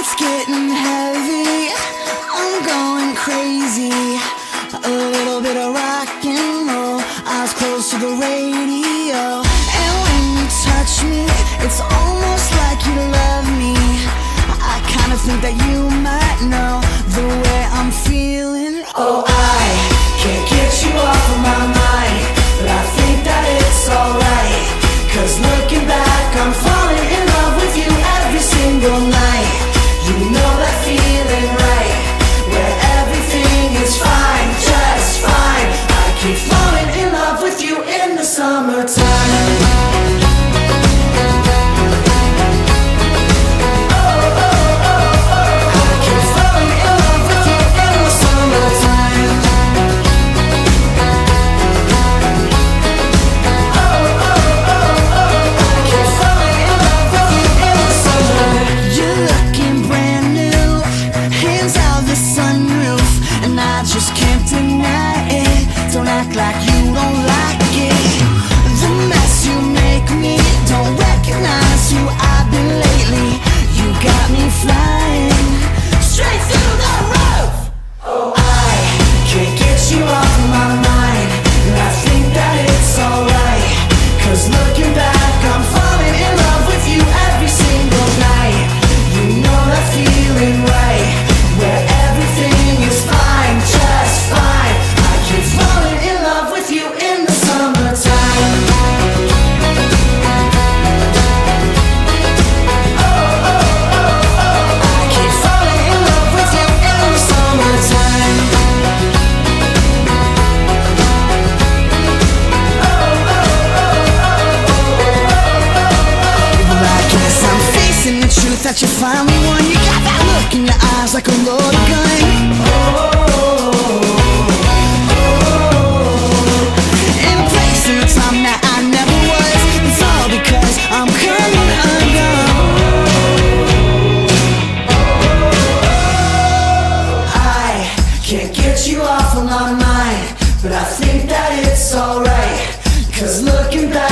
It's getting heavy, I'm going crazy. A little bit of rock and roll, eyes close to the radio. And when you touch me, it's almost like you love me. I kinda think that you might know the way I'm feeling. Oh, I can't get you off of my mind, but I think that it's alright. 'Cause looking back, I'm falling in love with you every single night. You know that feeling, right? Where everything is fine, just fine. I keep falling in love with you in the summertime. Like you don't like it. The mess you make me, don't recognize who I've been lately. You got me flying straight through the roof. Oh, I can't get you off of my mind, and I think that it's alright. 'Cause looking back, I'm falling in love with you every single night. You know that feeling, right? Where everything is fine, just fine. I keep falling in love with you in the summertime. Oh, oh, oh, oh. I keep falling in love with you in the summertime. Oh, oh, oh, oh. Well, I guess I'm facing the truth that you finally won. You got that look in your eyes like a loaded gun. Can't get you off of my mind, but I think that it's alright. 'Cause looking back,